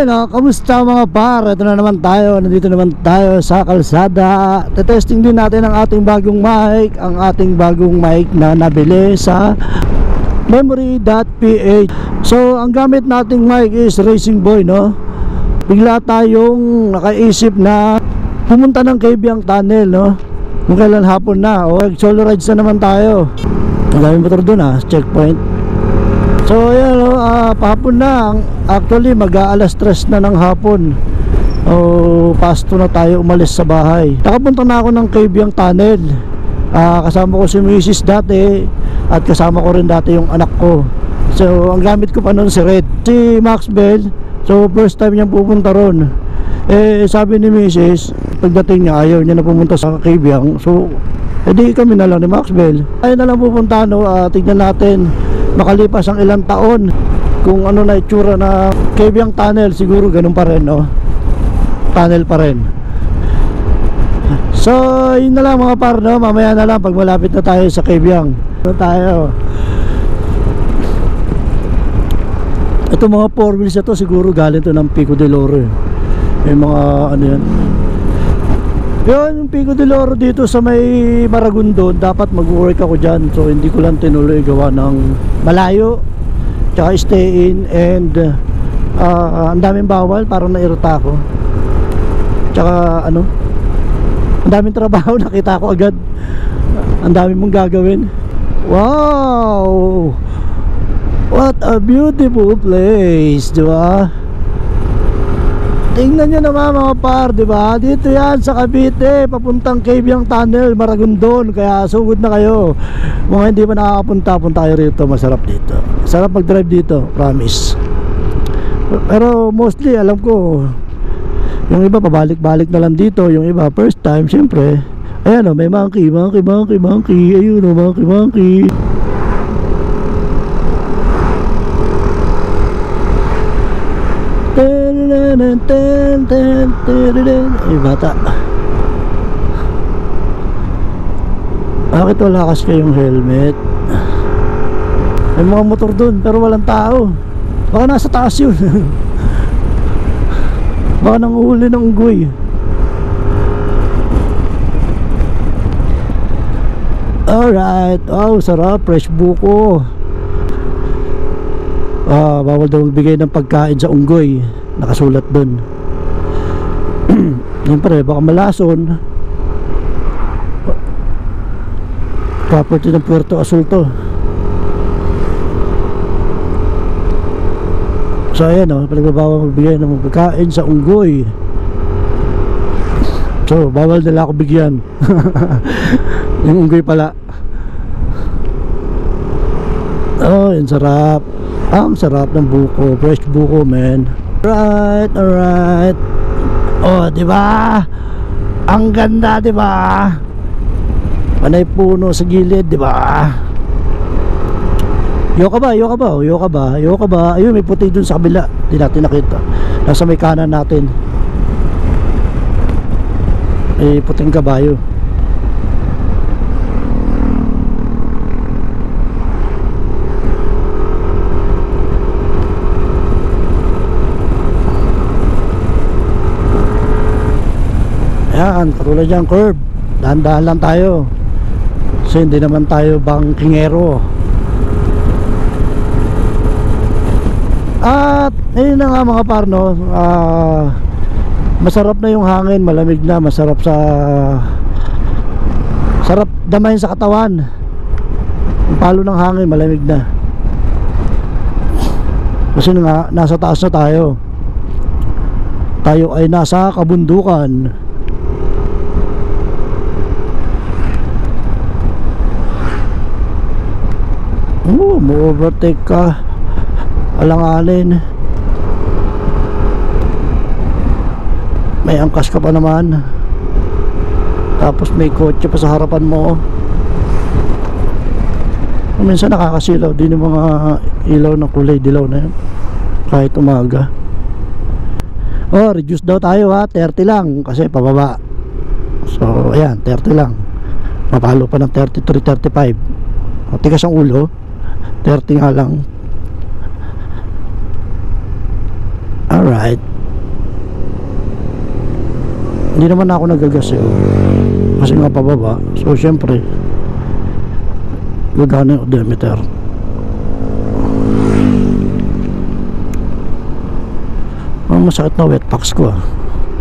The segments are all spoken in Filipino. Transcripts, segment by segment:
kamusta mga par? Ito na naman tayo, nandito naman tayo sa kalsada. Testing din natin ang ating bagong mic, na nabili sa memory.ph. So, ang gamit nating mic is Racing Boy, no? Bigla tayong nakaisip na pumunta ng Kabyang Tunnel, no? Kung kailan hapon na, solo rides na naman tayo. Ang daming motor doon, checkpoint. So ayan, pahapon na. Actually mag-aalas 3 na ng hapon. Pasto na tayo umalis sa bahay. Nakapunta na ako ng Kabyang Tunnel. Kasama ko si Mrs. dati, at kasama ko rin dati yung anak ko. So ang gamit ko pa noon si Red, si Max Bell. So first time niyang pupunta ron. Sabi ni Mrs. pagdating niya ayaw niya na pumunta sa Kabyang. So edi kami na lang ni Max Bell. Ayaw na lang pupunta, no? Tignan natin makalipas ang ilang taon kung ano na itsura na Kabyang Tunnel. Siguro ganun pa rin, no? Tunnel pa rin. So yun na lang mga par, no? Mamaya na lang pag malapit na tayo sa Kabyang. Ano tayo? Ito mga 4 wheels na to, siguro galing to ng Pico del Oro. May mga ano yan. Yun, yung Pico del Oro dito sa may Maragondon, dapat mag-work ako dyan. So hindi ko lang tinuloy gawa ng malayo, tsaka stay in, and ang daming bawal, parang nairita ako. Tsaka ano, ang daming trabaho, nakita ko agad. Ang daming mong gagawin. Wow! What a beautiful place, diba? Tingnan nyo naman mga par, diba? Dito yan sa Cavite, papuntang Kabyang Tunnel, Maragondon. Kaya sugod na kayo. Mga hindi pa nakakapunta, punta kayo rito. Masarap dito. Sarap mag-drive dito, promise. Pero mostly, alam ko, yung iba pabalik-balik na lang dito. Yung iba first time, syempre. Ayan o, may monkey. Ayun o, monkey. Ay bata, bakit wala kasi kayong helmet? May mga motor dun pero walang tao. Baka nasa taas yun. Baka nanguhuli ng unggoy. Alright, sarap, fresh buko. Bawal daw magbigay ng pagkain sa unggoy, nakasulat dun. Siyempre baka malason. Property ng Puerto Azul to. So ayan o, pinagbabawal magbigay ng pagkain sa unggoy. So bawal nila ako bigyan. Yung unggoy pala. Yung sarap. Ang sarap ng buko, fresh buko, man. Alright. Di ba? Ang ganda, di ba? Panay puno sa gilid, di ba? Yoka ba? Ayun, may puti dun sa kabila. Hindi natin nakita. Nasa may kanan natin. May puting kabayo. Yan, katulad yung curve, dahan-dahan lang tayo. So hindi naman tayo bangkingero. At ayun na nga mga par, no? Masarap na yung hangin, malamig na, masarap sarap damayin sa katawan. Yung palo ng hangin, malamig na. Kasi nga, nasa taas na tayo. Tayo ay nasa kabundukan. Mo-overtake ka, alanganin. May angkas ka pa naman, tapos may kotse pa sa harapan mo. Minsan nakakasilaw din yung mga ilaw ng kulay dilaw na yun kahit umaga. Reduce daw tayo 30 lang kasi pababa. So ayan, 30 lang. Mapalo pa ng 33, 35. Tigas ang ulo, 30 nga lang. Alright. Hindi naman ako nagagas eh. Kasi nga pababa. So syempre gagana yung odometer. Masakit na wet packs ko ah.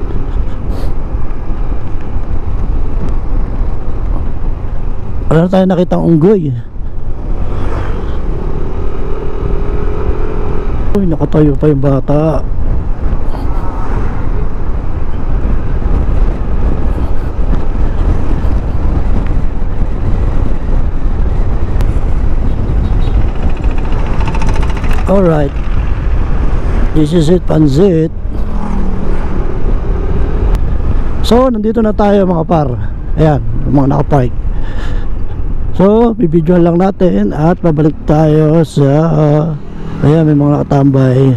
Wala na tayo nakitang unggoy. Uy, nakatayo pa yung bata. Alright, this is it, Pansit. So, nandito na tayo mga par. Ayan, mga nakapark. So, bibidyoan lang natin at babalik tayo sa ayan, may mga nakatambay.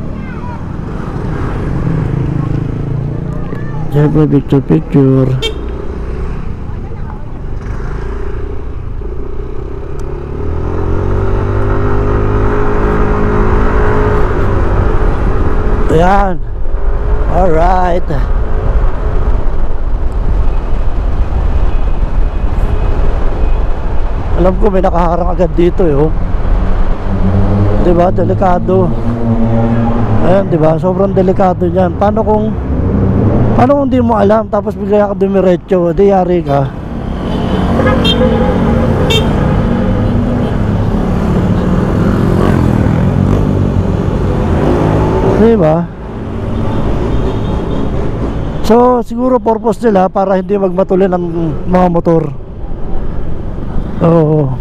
Siyempre, picture. Ayan. Alright. Alam ko may nakaharang agad dito eh, oh. Diba? Delikado. Ayan, diba? Sobrang delikado dyan. Paano kung di mo alam tapos bigla ka dumiretso, di yari ka. Diba? So siguro purpose nila para hindi magmatulin ang mga motor. Oo.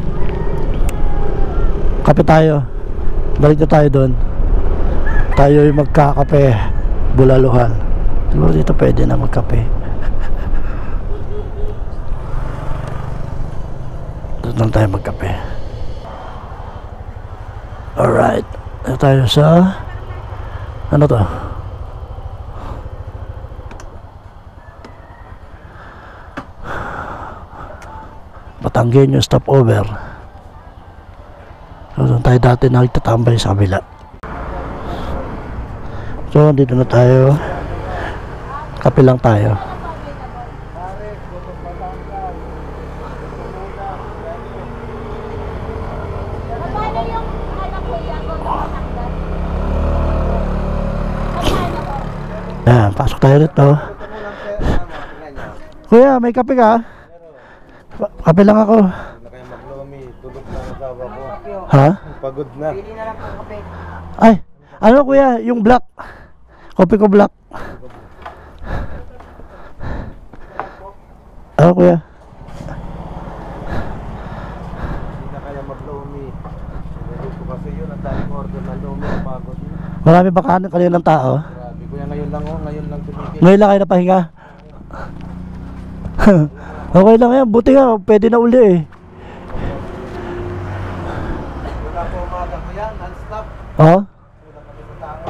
Kape tayo. Balik na tayo doon. Tayo yung magkakape. Bulaluhan. Siguro dito pwede na magkape. Doon lang tayo magkape. Alright. Dito tayo sa ano to? Batanggenyo stopover. So doon tayo dati nagtatambay sa kabila. So dito na tayo. Kape lang tayo. Ayan, pasok tayo dito. Kuya, may kape ka? Kape lang ako. Tulog na ang asawa ko. Ha? Pagod na. Ay, ano kuya, yung black. Kopi ko black. Ano kuya? Hindi na kaya mag-lomi. Nagawin ko kasi yun. Ang daming order na lomi. Pagod na. Marami ba kaninang tao? Grabe. Kuya ngayon lang oh. Ngayon lang tumigil. Ngayon lang kayo napahinga. Okay lang yan. Buti nga, pwede na uli eh. Wala po umaga ko yan. Non-stop. Oh? Wala kami sa tao.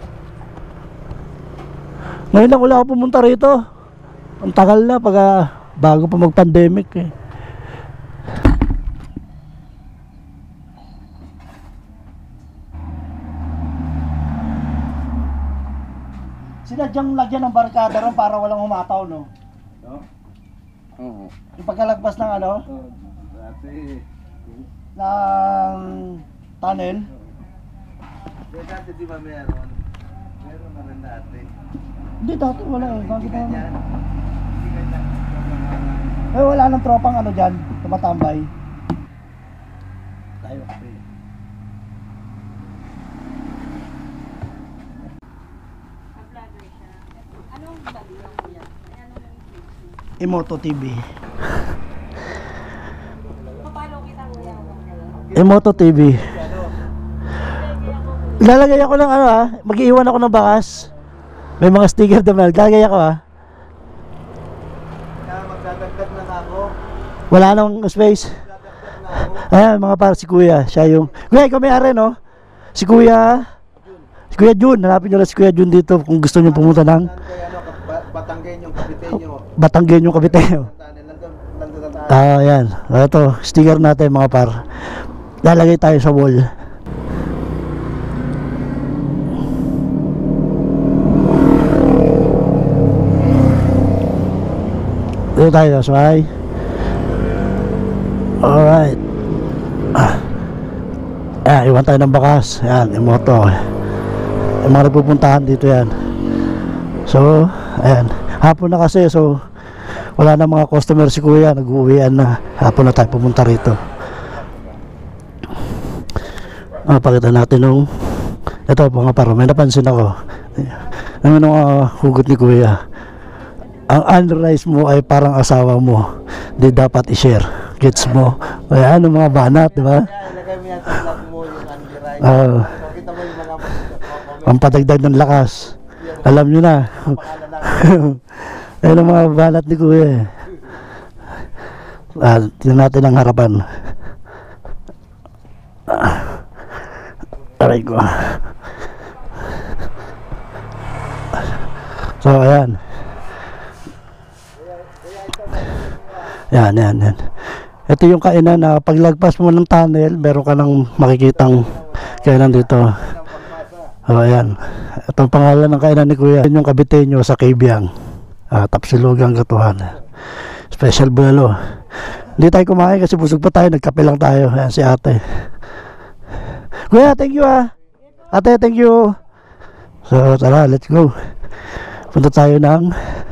Ngayon lang wala ako pumunta rito. Ang tagal na pag bago pa mag-pandemic eh. Sinadyang lagyan ng barkada ron para walang humataw, no? No? Oo. Yung pagkalagpas ng ano, Dati. ng tunnel. Dati di ba meron? Meron na rin dati. Hindi, dati wala eh. Bakit naman? Ganyan. Hindi ganyan. Eh, wala nang tropang ano dyan, tumatambay. Tayo kape. Emoto TV. Emoto TV. Lalagay ako ng ano ha, mag-iwan ako ng bakas. May mga sticker naman, lalagay ako ha. Kaya magdadagdag na ako. Wala nang space. Magdadagdag na ako. Ayan, mga para si Kuya, siya yung Kuya, ikaw may-ari no? Si Kuya Jun, hanapin nyo lang si Kuya Jun dito kung gusto nyo pumunta ng Kaya ano, Batanggen yung Kapitenyo. Batanggen yung Kabiteo. Nandun na tayo. Ayan, ito, sticker natin mga par. Lalagay tayo sa wall. Dito tayo sa may. Alright. Iwan tayo ng bakas. Yan, yung moto. Yung mga nagpupuntahan dito yan. So, ayan. Hapon na kasi, so wala na mga customer si kuya. Nag-uwian na. Hapon na tayo pumunta rito. Pakita natin nung ito mga paro. May napansin ako. Naman nung hugot ni kuya. Ang unrice mo ay parang asawa mo. Di dapat i-share. Gets mo? Ayan, ang mga banat, di ba? Ilagay mo yan sa vlog mo yung undirect. Kita mo yung mga Pampadagdag ng lakas. Alam nyo na. Ayan ang mga banat ni kuya. Tingnan natin ang harapan. Aray ko. So ayan. Yan. Ito yung kainan na paglagpas mo ng tunnel, meron ka nang makikitang kainan dito. Ayan. Itong pangalan ng kainan ni kuya, yung Kabiteño sa Kabyang. Tapsilugang Katuhan. Special bulalo. Hindi tayo kumain kasi busog pa tayo, nagkape lang tayo. Ayan si ate. Kuya, thank you Ate, thank you. So tara, let's go. Punta tayo ng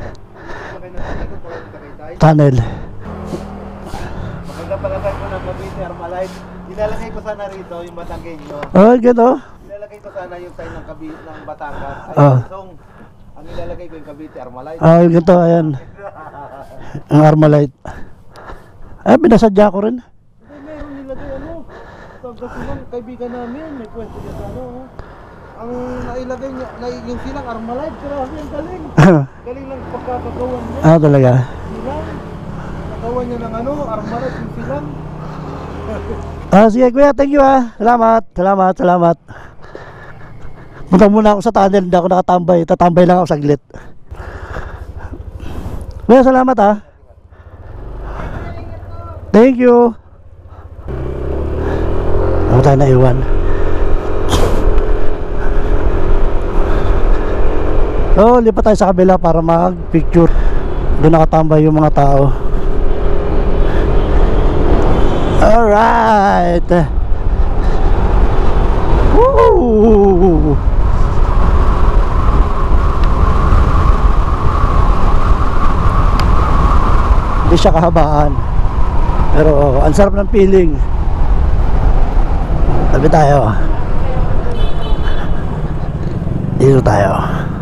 tunnel. maganda palagay ko ng Cavite Armalite. Ilalagay ko sana rito yung Batanggenyo. Oh, gano? Ilalagay ko sana yung sign ng Cavite ng Batangas. Ah. Ang ilalagay ko yung Cavite Armalite. Ganito, ayan. Ang Armalite. Binasadya ko rin. Hindi, meron nilagay Pagkasilang kaibigan namin, may pwesto niya sa ang nailagay niya, yung silang Armalite. Grabe, ang galing. Galing lang pagkakagawan niya. Talaga. Silang, nagawa niya ng Armalite yung silang. Sige kuya, thank you Salamat. Punta muna ako sa tunnel, hindi ako nakatambay. Tatambay lang ako saglit. Kuya, salamat Thank you. Ano tayo na iwan? So, lipat tayo sa kabila para mag-picture. Doon nakatambay yung mga tao. Alright. Woo! Hindi siya kahabaan, pero ang sarap ng feeling. Tabi tayo. Dito tayo.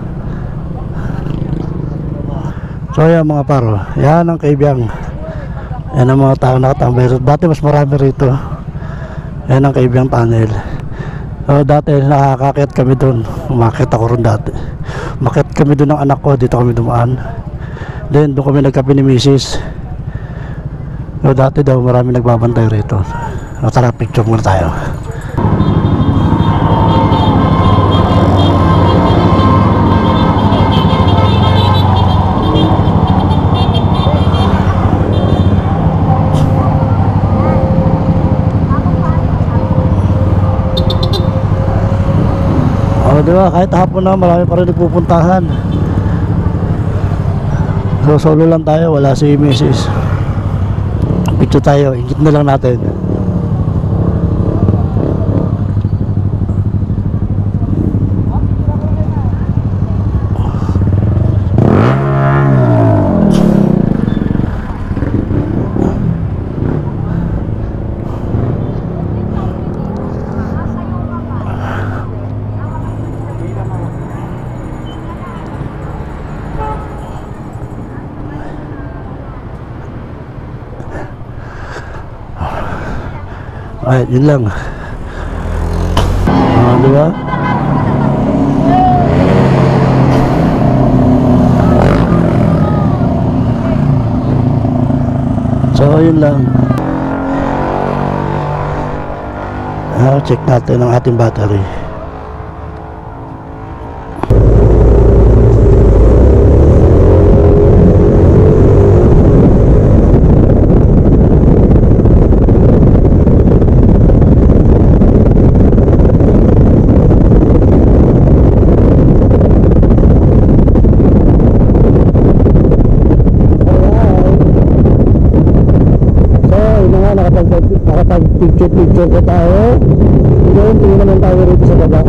So yan mga paro, yan ang Kabyang. Yan ang mga tao nakatambay. Dati mas marami rito. Yan ang Kabyang tunnel. So dati nakakakit kami doon. Umakit ako rin dati. Umakit kami doon ng anak ko. Dito kami dumaan. Then doon kami nagkape ni Mrs. So dati daw marami nagbabantay rito. So, tara, picture muna tayo. Diba? Kahit hapon na marami pa rin nagpupuntahan. So solo lang tayo, wala si Mrs. Picture tayo, ingit na lang natin. Ay, yun lang. Diba? So, yun lang. Check natin ang ating battery. Suko tayo. Ngayon, tingin naman tayo rito sa baba.